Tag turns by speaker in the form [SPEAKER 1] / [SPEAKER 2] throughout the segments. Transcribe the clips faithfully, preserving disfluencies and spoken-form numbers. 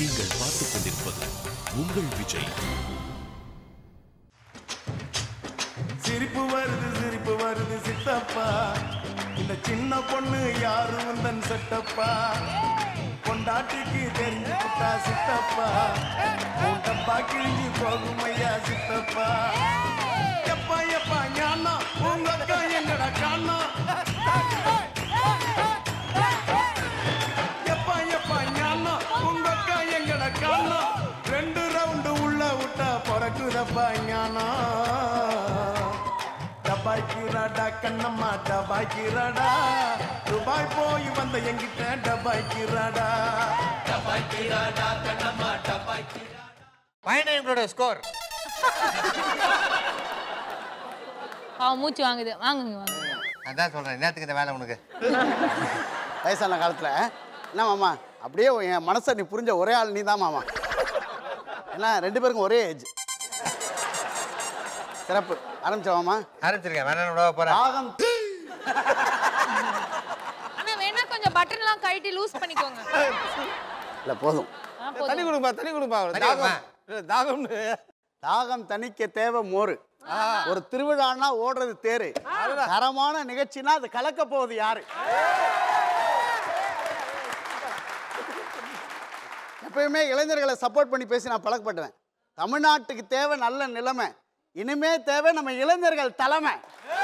[SPEAKER 1] நீங்கள் பார்த்துக் கொண்டிருப்பது உங்கள் விஜய்.
[SPEAKER 2] சிரிப்பு வருது சிரிப்பு வருது சித்தப்பா, இந்த சின்ன பொண்ணு யாரு வந்தன் செட்டப்பா, பொண்டாட்டிக்கு தெரிஞ்சு புட்டா சித்தப்பா, டப்பா கிழிஞ்சு போகும் ஐயா சித்தப்பா. எப்பா எப்பா ஞானா உங்க அக்கா எங்கடா காணா, எப்பா எப்பா ஞானா உங்க அக்கா எங்கடா காணா, ரெண்டு ரவுண்டு உள்ள விட்டா பிறக்குதப்பா ஞானா. டபாய்க்கிறாடா கண்ணம்மா டபாய்க்கிறாடா, துபாய் போய் வந்த எங்கிட்ட டபாய்க்கிறாடா, டபாய்க்கிறாடா கண்ணம்மா டபாய்க்கிறாடா.
[SPEAKER 3] பையனோட ஸ்கோர்
[SPEAKER 4] அவன் மூச்சு வாங்குது. வாங்குங்க வாங்க.
[SPEAKER 3] அதான் சொல்றேன், நேரத்துக்கு இந்த வேலை உனக்கு.
[SPEAKER 5] வயசான காலத்துல என்ன மாமா அப்படியே என் மனசை நீ புரிஞ்ச ஒரே ஆள் நீ தான் மாமா. ஏன்னா ரெண்டு பேருக்கும் ஒரே ஏஜ். சிறப்பு. ஆரம்பிச்சோமா?
[SPEAKER 3] ஆரம்பிச்சிருக்கேன். வேணா விட போறேன்.
[SPEAKER 5] ஆகம்
[SPEAKER 4] அண்ணா வேணா கொஞ்சம் பட்டன் எல்லாம் கழட்டி லூஸ் பண்ணிக்கோங்க.
[SPEAKER 5] இல்ல போதும்.
[SPEAKER 6] தண்ணி கொடுப்பா தண்ணி கொடுப்பா. தாகம் தாகம்னு
[SPEAKER 5] தாகம் தணிக்க தேவை மோரு. ஒரு திருவிழான்னா ஓடுறது தேரு. தரமான நிகழ்ச்சினா அது கலக்க போகுது யாரு? எப்பயுமே இளைஞர்களை சப்போர்ட் பண்ணி பேசி நான் பழக்கப்பட்டுவேன். தமிழ்நாட்டுக்கு தேவை நல்ல நிலைமை, இனிமே தேவை நம்ம இளைஞர்கள் தலைமை.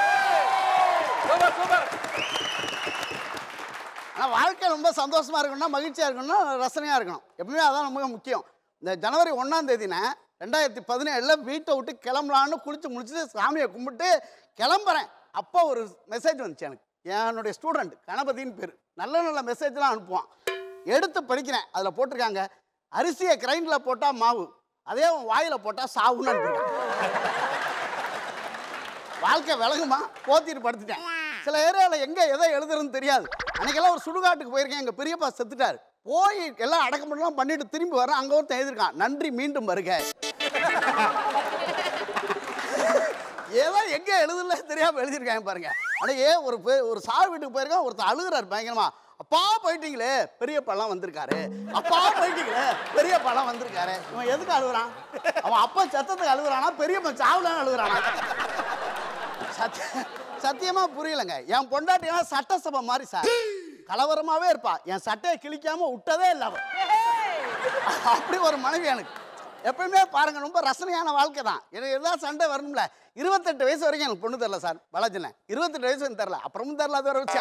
[SPEAKER 5] ஆனால் வாழ்க்கை ரொம்ப சந்தோஷமா இருக்கணும்னா, மகிழ்ச்சியா இருக்கணும்னா, ரசனையா இருக்கணும். எப்பவுமே அதான் ரொம்ப முக்கியம். இந்த ஜனவரி ஒன்னாம் தேதினா ரெண்டாயிரத்தி பதினேழுல வீட்டை விட்டு கிளம்பலான்னு குளிச்சு முடிச்சுட்டு சாமியை கும்பிட்டு கிளம்புறேன். அப்போ ஒரு மெசேஜ் வந்துச்சு எனக்கு. என்னுடைய ஸ்டூடெண்ட் கணபதினு பேர். நல்ல நல்ல மெசேஜ்லாம் அனுப்புவான். எடுத்து படிக்கிறேன். அதில் போட்டிருக்காங்க, அரிசியை கிரைண்டில் போட்டால் மாவு, அதே வாயில் போட்டால் சாவுன்னு அனுப்பியிருக்காங்க. வாழ்க்கை விலகுமா போத்திட்டு படுத்துட்டேன். சில ஏரியாவில் எங்கே எதை எழுதுறதுன்னு தெரியாது. அன்றைக்கெல்லாம் ஒரு சுடுகாட்டுக்கு போயிருக்கேன். எங்கள் பெரியப்பா செத்துட்டார். போய் எல்லாம் அடக்கமெல்லாம் பண்ணிட்டு திரும்பி வரேன். அங்கே ஒருத்தன் எழுதியிருக்கான், நன்றி மீண்டும் வருக. ஏதோ எங்கே எழுதுல தெரியாமல் எழுதியிருக்காங்க பாருங்க. ஆனால் ஏன் ஒரு ஒரு சாவு வீட்டுக்கு போயிருக்கேன். ஒருத்தர் அழுகிறார் பயங்கரமா, அப்பா போயிட்டீங்களே பெரியப்பாலாம் வந்திருக்காரு, அப்பா போயிட்டீங்களே பெரியப்பாலாம் வந்திருக்காரு. இவன் எதுக்கு அழுகுறான்? அவன் அப்பா சத்தத்துக்கு அழுகுறானா, பெரியப்பா சாவுலாம் அழுகுறானா? சத்திய சத்தியமா புரியலங்க. என் பொண்டாட்டினா சட்டசபை மாதிரி சார், கலவரமாவே இருப்பா. என் சட்டையை கிழிக்காம விட்டதே இல்லை அவன். அப்படி ஒரு மனைவி எனக்கு. எப்பயுமே பாருங்க, ரொம்ப ரசனையான வாழ்க்கை தான். எனக்கு எதாவது சண்டை வரணும்ல. இருபத்தெட்டு வயசு வரைக்கும் எனக்கு பொண்ணு தரல சார். பாலாஜினேன் இருபத்தெட்டு வயசு எனக்கு தரல, அப்புறமும் தரல. அது வர வச்சா.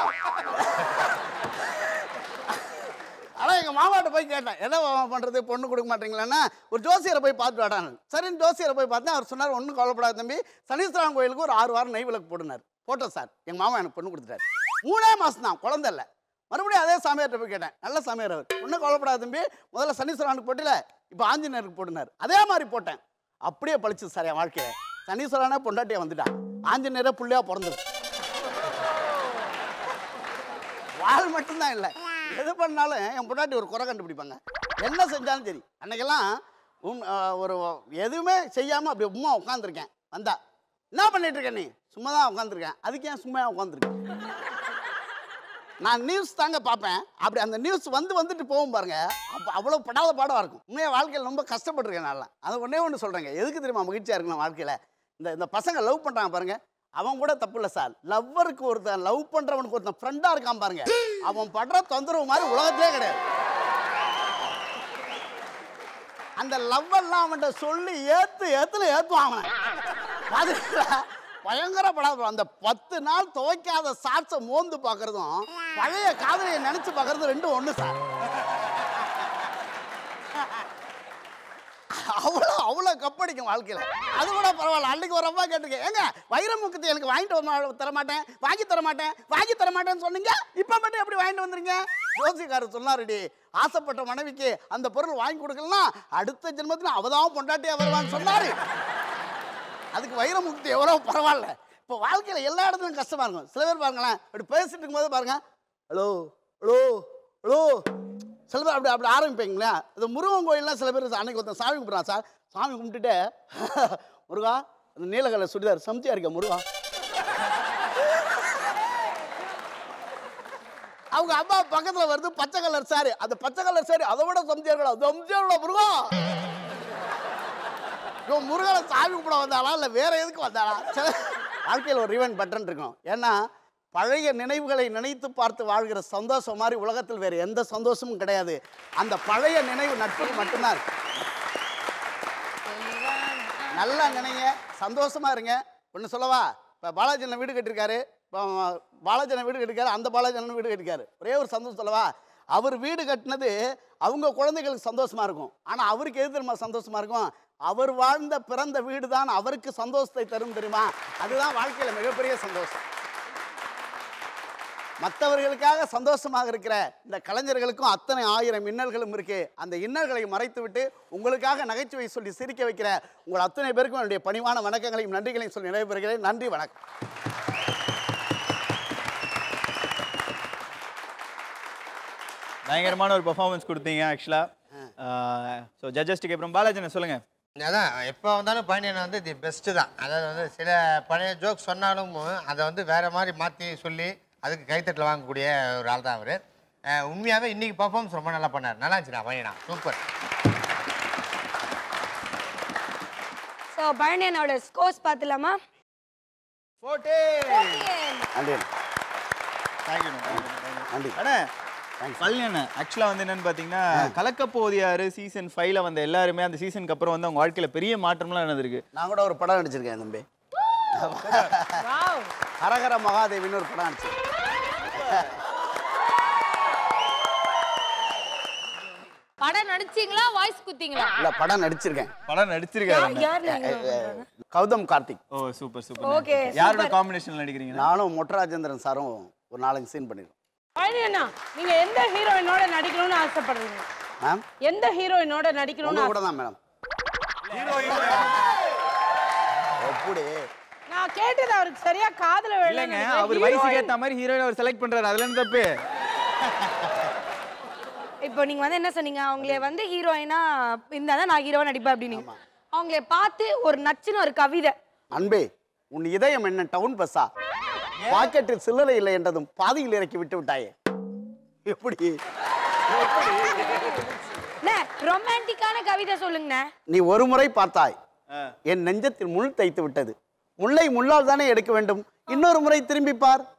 [SPEAKER 5] ஆனால் எங்கள் மாமாட்ட போய் கேட்டேன், என்ன மாமா பண்ணுறது, பொண்ணு கொடுக்க மாட்டீங்களான்னா, ஒரு ஜோசியரை போய் பார்த்து வாடான்னு. சரின்னு ஜோசியரை போய் பார்த்தேன். அவர் சொன்னார், ஒன்றும் கவலைப்படாத தம்பி, சனீஸ்வரன் கோயிலுக்கு ஒரு ஆறு வாரம் நெய் விளக்கு போட்டுனார். போட்டோம் சார். எங்கள் மாமா எனக்கு பொண்ணு கொடுத்துட்டாரு. மூணே மாதம் தான், குழந்தை இல்லை. மறுபடியும் அதே சாமியார்ட்ட போய் கேட்டேன். நல்ல சாமியார் அவர். ஒன்றும் கவலைப்படாத தம்பி, முதல்ல சனீஸ்வரனுக்கு போட்டில, இப்போ ஆஞ்சநேயருக்கு போட்டுனார். அதே மாதிரி போட்டேன். அப்படியே பழிச்சு சார் என் வாழ்க்கையை. சனீஸ்வரனே பொண்டாட்டியா வந்துட்டான், ஆஞ்சநேயரே புள்ளையா பிறந்தது. வாழ் மட்டும்தான் இல்லை, எது பண்ணாலும் என் பொண்டாட்டி ஒரு குறை கண்டுபிடிப்பாங்க. என்ன செஞ்சாலும் சரி. அன்னைக்கெல்லாம் ஒரு எதுவுமே செய்யாமல் அப்படி உமா உட்காந்துருக்கேன். வந்தா என்ன பண்ணிட்டு இருக்கேன்? நீ சும்மா தான் உட்காந்துருக்கேன். அதுக்கு ஏன் சும்மா உட்காந்துருக்கேன்? நான் நியூஸ் தாங்க பார்ப்பேன். அப்படி அந்த நியூஸ் வந்து வந்துட்டு போகும் பாருங்க, அப்போ அவ்வளோ படாத பாடமாக இருக்கும். உண்மையாக வாழ்க்கையில் ரொம்ப கஷ்டப்பட்டுருக்கேன் நல்லா. அதை ஒன்றே ஒன்று சொல்கிறேங்க, எதுக்கு தெரியுமா மகிழ்ச்சியாக இருக்கணும் வாழ்க்கையில்? இந்த இந்த பசங்க லவ் பண்ணுறாங்க பாருங்க, அவன் கூட தப்பு இல்லை சார். லவ்வருக்கு ஒருத்தன், லவ் பண்ணுறவனுக்கு ஒருத்தன் ஃப்ரெண்டாக இருக்கான் பாருங்க, அவன் படுற தொந்தரவு மாதிரி உலகத்திலே கிடையாது. அந்த லவ்வெல்லாம் அவன்கிட்ட சொல்லி ஏற்று ஏற்றுல ஏற்றுவான் அவன். அது பயங்கர படாது. அந்த பத்து நாள் துவைக்காத சாட்சை மோந்து பார்க்கறதும் பழைய காதலியை நினைச்சு பார்க்கறது ரெண்டும் ஒண்ணு சார். அவ்வளோ அவ்வளோ கப்படிக்கும் வாழ்க்கையில். அது கூட பரவாயில்ல. அன்னைக்கு ஒரு அம்மா கேட்டுருக்கேன், ஏங்க வைரமுக்கத்தை எனக்கு வாங்கிட்டு தரமாட்டேன், வாங்கி தரமாட்டேன், வாங்கி தரமாட்டேன்னு சொன்னீங்க, இப்போ மட்டும் எப்படி வாங்கிட்டு வந்துருங்க? ஜோசிக்காரர் சொன்னாருடி, ஆசைப்பட்ட மனைவிக்கு அந்த பொருள் வாங்கி கொடுக்கலன்னா அடுத்த ஜென்மத்தில் அவதான் பொண்டாட்டியா வருவான்னு சொன்னாரு. அதுக்கு வைரமுக்தி எவ்வளோ பரவாயில்ல. இப்போ வாழ்க்கையில் எல்லா இடத்துலையும் கஷ்டமா இருக்கும். சில பேர் பாருங்களேன், அப்படி பேசிட்டு இருக்கும்போது பாருங்க, ஹலோ ஹலோ ஹலோ, சில பேர் அப்படி அப்படி ஆரம்பிப்பீங்களா? இந்த முருகன் கோயில்லாம் சில பேர் அன்னைக்கு ஒருத்தன் சாமி கும்பிட்றான் சார். சாமி கும்பிட்டுட்டு, முருகா அந்த நீலகலை சுடிதார் சமத்தியா இருக்க முருகா அவங்க அம்மா பக்கத்துல வருது பச்சை கலர் சாரி. அந்த பச்சை கலர் சாரி அதை விட சம்ஜியர்களா சம்ஜியர்களா முருகா இவன் முருகனை சாமி கும்பிட வந்தாளா இல்லை வேற எதுக்கு வந்தாளா? வாழ்க்கையில் ஒரு ரிவன் பட்டன் இருக்கணும். ஏன்னா பழைய நினைவுகளை நினைத்து பார்த்து வாழ்கிற சந்தோஷம் மாதிரி உலகத்தில் வேறு எந்த சந்தோஷமும் கிடையாது. அந்த பழைய நினைவு நட்புக்கு மட்டும்தான் இருக்கு. நல்லா நினைங்க, சந்தோஷமா இருங்க. ஒன்று சொல்லவா, இப்போ பாலாஜி வீடு கட்டிருக்காரு, இப்போ பாலாஜி வீடு கட்டிருக்காரு, அந்த பாலாஜி வீடு கட்டிருக்காரு. ஒரே ஒரு சந்தோஷம் சொல்லவா, அவர் வீடு கட்டினது அவங்க குழந்தைகளுக்கு சந்தோஷமா இருக்கும். ஆனால் அவருக்கு எது தெரியுமா சந்தோஷமா இருக்கும்? அவர் வாழ்ந்த பிறந்த வீடு தான் அவருக்கு சந்தோஷத்தை தரும் தெரியுமா? அதுதான் வாழ்க்கையில் மிகப்பெரிய சந்தோஷம். மற்றவர்களுக்காக சந்தோஷமாக இருக்கிற இந்த கலைஞர்களுக்கும் அத்தனை ஆயிரம் இன்னல்களும் இருக்கு. அந்த இன்னல்களை மறைத்து விட்டு உங்களுக்காக நகைச்சுவை சொல்லி சிரிக்க வைக்கிற உங்கள் அத்தனை பேருக்கும் என்னுடைய பணிவான வணக்கங்களையும் நன்றிகளையும் சொல்லி நிறைவு பெறுகிறேன். நன்றி, வணக்கம்.
[SPEAKER 7] பயங்கரமான ஒரு பெர்ஃபார்மன்ஸ் கொடுத்தீங்க ஆக்சுவலா. ஸோ ஜட்ஜஸ்ட்டுக்கு அப்புறம் பாலாஜி சொல்லுங்க.
[SPEAKER 3] அதான் எப்போ வந்தாலும் பாண்டியன் வந்து தி பெஸ்ட்டு தான். அதாவது வந்து சில பழைய ஜோக் சொன்னாலும் அதை வந்து வேறு மாதிரி மாற்றி சொல்லி அதுக்கு கைத்தட்டில் வாங்கக்கூடிய ஒரு ஆள் தான் அவர். உண்மையாகவே இன்றைக்கி பர்ஃபார்மன்ஸ் ரொம்ப நல்லா பண்ணார். நல்லா இருந்துச்சுண்ணா பையனா, சூப்பர்.
[SPEAKER 8] ஸோ பாண்டியனோட ஸ்கோர்ஸ் பார்த்துலாமா?
[SPEAKER 7] ஆக்சுவலாக வந்து என்னன்னு பார்த்தீங்கன்னா, கலக்கப்போவது யாரு சீசன் ஃபைவ்ல வந்த எல்லாருமே அந்த சீசனுக்கு அப்புறம் வந்து அவங்க வாழ்க்கையில் பெரிய மாற்றம்லாம் நடந்திருக்கு.
[SPEAKER 5] நான் கூட ஒரு படம் நடிச்சிருக்கேன் தம்பி, ஹரஹர மகாதேவின்னு ஒரு படம் நடிச்சிருக்கேன்.
[SPEAKER 4] படம் நடிச்சீங்களா வாய்ஸ் குத்தீங்களா?
[SPEAKER 5] இல்ல படம் நடிச்சிருக்கேன்.
[SPEAKER 7] படம் நடிச்சிருக்காரு
[SPEAKER 5] Gautham Karthik.
[SPEAKER 7] Oh super super.
[SPEAKER 8] Okay,
[SPEAKER 7] யாரோட காம்பினேஷன்ல நடிக்கிறீங்க?
[SPEAKER 5] நானும் மொட்டராஜேந்திரன் சாரும் ஒரு நாலஞ்சு சீன் பண்ணிருக்கோம்.
[SPEAKER 9] பழனியண்ணா, நீங்க எந்த ஹீரோயினோட நடிக்கணும்னு ஆசைப்படுறீங்க?
[SPEAKER 5] மேம்
[SPEAKER 9] எந்த ஹீரோயினோட நடிக்கணும்னு
[SPEAKER 5] கூட தான் மேடம். எப்படி
[SPEAKER 9] நான் கேட்டது அவருக்கு சரியா காதுல
[SPEAKER 7] விழலங்க. அவர் வயசுக்கு ஏத்த மாதிரி ஹீரோயின் அவர் செலக்ட் பண்றாரு, அதுல என்ன தப்பு?
[SPEAKER 8] இப்போ நீங்க வந்து என்ன சொன்னீங்க, அவங்களே வந்து ஹீரோயினா இருந்தாதான் நான் ஹீரோவா நடிப்பேன் அப்படின்னு. அவங்களே பார்த்து ஒரு நச்சுன்னு ஒரு கவிதை.
[SPEAKER 5] அன்பே, உன் இதயம் என்ன டவுன் பஸ்ஸா? பாக்கெட்டில் சில்லறை இல்லை என்றதும் பாதியில் இறக்கி விட்டு விட்டாயே. எப்படி
[SPEAKER 8] ரொமான்டிக்கான கவிதை சொல்லுங்க.
[SPEAKER 5] நீ ஒரு முறை பார்த்தாய், என் நெஞ்சத்தில் முள் தைத்து விட்டது. முல்லை முள்ளால் தானே எடுக்க வேண்டும். இன்னொரு முறை திரும்பி பார்,